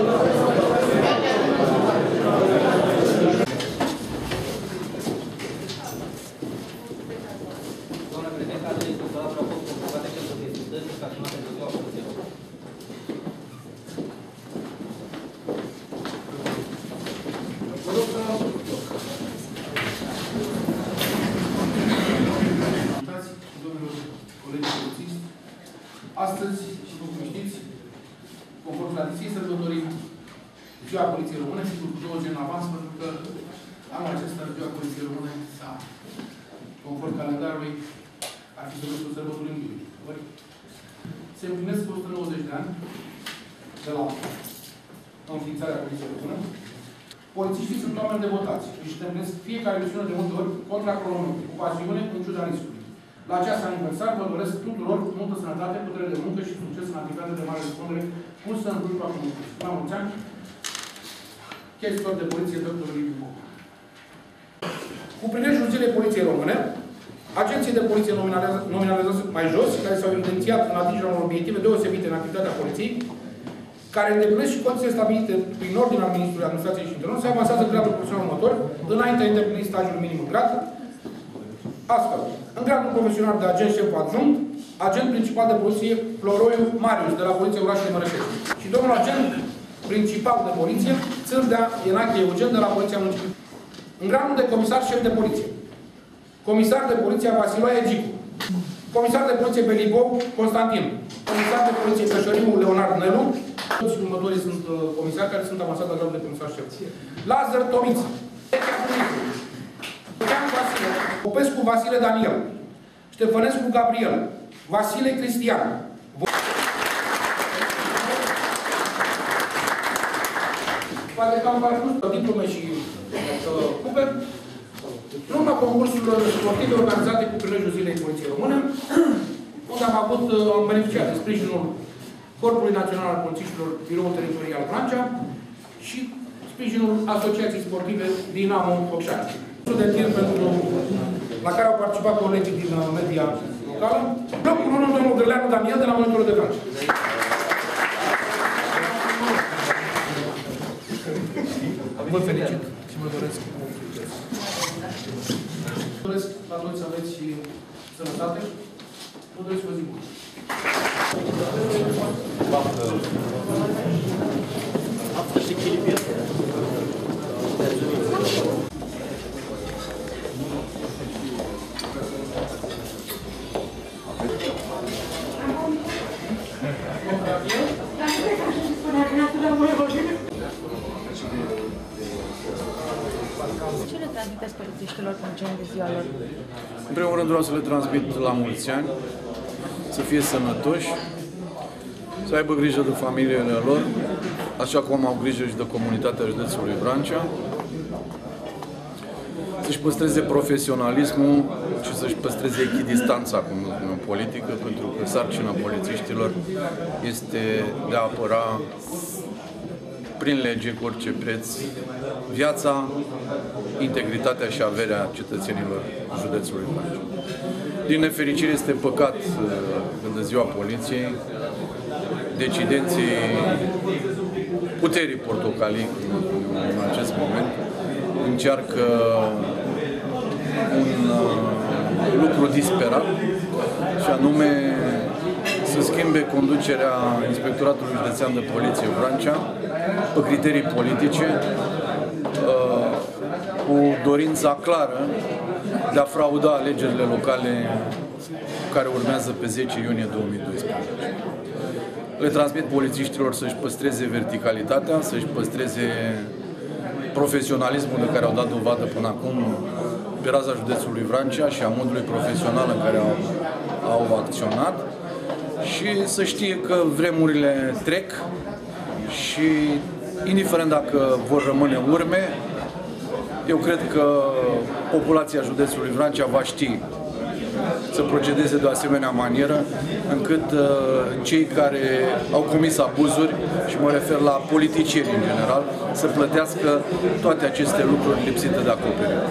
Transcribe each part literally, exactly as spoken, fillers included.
Astăzi, și după cum știți, conform tradiției, sărbătorim Ziua Poliției Române, sigur cu două zile în avans, pentru că anul acesta Ziua Poliției Române s-a, conform calendarului, ar fi să sărbătorim iulie. Se împlinesc o sută nouăzeci de ani de la înființarea Poliției Române. Polițiștii sunt oameni devotați și își îndeplinesc fiecare misiune de multe ori contra cronometrului, cu pasiune, în ciuda riscului. La acest aniversar vă doresc tuturor multă sănătate, putere de muncă și succes în activitatea de mare răspundere pusă în slujba comunității. La mulți ani, chestor de poliție, doctorul Liviu Boc. Cu prilejul Zilei Poliției Române, agenții de poliție nominalizează mai jos, care s-au evidențiat în atingerea unor obiective deosebite în activitatea poliției, care îndeplinesc și condiții stabilite prin ordinea Ministrului Administrației și Internului, se avansează gradul profesional următor, înainte de îndeplini stagiul minim grad. Astfel, în gradul profesional de agent șef adjunct, agent principal de poliție Floroiu Marius, de la Poliția Orașului Mărășești. Și domnul agent principal de poliție, Țârdea Ienache Eugen, de la Poliția Municipală. În gradul de comisar șef de poliție, comisar de poliție Vasiloae Gicu, comisar de poliție Belibou Constantin, comisar de poliție Cășăriu Leonard Nelu, toți următorii sunt uh, comisari care sunt avansați la gradul de comisar șef. Lazar Tomiță, Popescu Vasile Daniel, Ștefănescu Gabriel, Vasile Cristian. Poate că am parcurs diplome și cupe, în urma concursurilor sportive organizate cu prilejul Zilei Poliției Române, unde am avut, am beneficiat de sprijinul Corpului Național al Polițiștilor, Biroul Teritorial Vrancea și sprijinul Asociației Sportive Dinamo Focșani. De tir pentru, la care au participat colegii din media locală. Locul unu, domnul Grăleanu Daniel, de la Monitorul de Vrancea. Vă felicit și vă doresc mult succes. Vă doresc la toți să aveți și sănătate. Vă doresc o zi bună. A fost echilibrat. Ce le transmiteți polițiștilor în cele de ziua lor? În primul rând vreau să le transmit la mulți ani, să fie sănătoși, să aibă grijă de familiile lor, așa cum au grijă și de comunitatea județului Vrancea, să-și păstreze profesionalismul și să-și păstreze echidistanța, cum spunem, politică, pentru că sarcina polițiștilor este de a apăra prin lege, cu orice preț, viața, integritatea și averea cetățenilor județului Vrancea. Din nefericire este păcat când în ziua poliției, decidenții puterii portocalii în acest moment încearcă un lucru disperat, și anume să schimbe conducerea Inspectoratului Județean de Poliție Vrancea pe criterii politice, cu dorința clară de a frauda alegerile locale care urmează pe zece iunie două mii doisprezece. Le transmit polițiștilor să-și păstreze verticalitatea, să-și păstreze profesionalismul de care au dat dovadă până acum pe raza județului Vrancea și a modului profesional în care au, au acționat, și să știe că vremurile trec și, indiferent dacă vor rămâne urme, eu cred că populația județului Vrancea va ști să procedeze de o asemenea manieră, încât uh, cei care au comis abuzuri, și mă refer la politicieni în general, să plătească toate aceste lucruri lipsite de acoperire.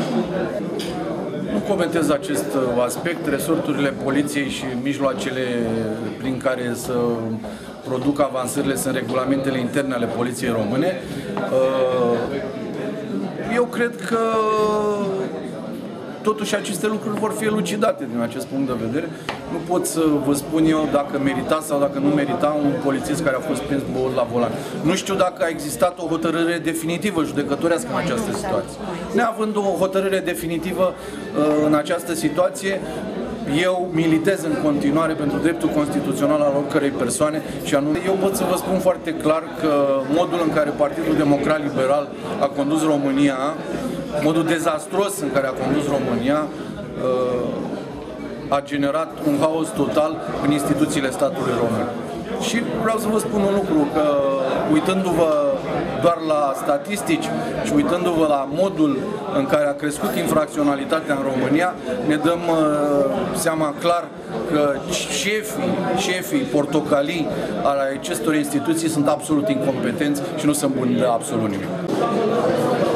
Nu comentez acest aspect. Resorturile poliției și mijloacele prin care să produc avansările sunt regulamentele interne ale Poliției Române. Eu cred că totuși aceste lucruri vor fi elucidate din acest punct de vedere. Nu pot să vă spun eu dacă merita sau dacă nu merita un polițist care a fost prins băut la volan. Nu știu dacă a existat o hotărâre definitivă judecătorească în această situație. Neavând o hotărâre definitivă în această situație, eu militez în continuare pentru dreptul constituțional al oricărei persoane și anume, eu pot să vă spun foarte clar că modul în care Partidul Democrat Liberal a condus România, modul dezastruos în care a condus România, a generat un haos total în instituțiile statului român. Și vreau să vă spun un lucru, că uitându-vă doar la statistici și uitându-vă la modul în care a crescut infracționalitatea în România, ne dăm uh, seama clar că șefii, șefii portocalii ale acestor instituții sunt absolut incompetenți și nu sunt buni de absolut nimic.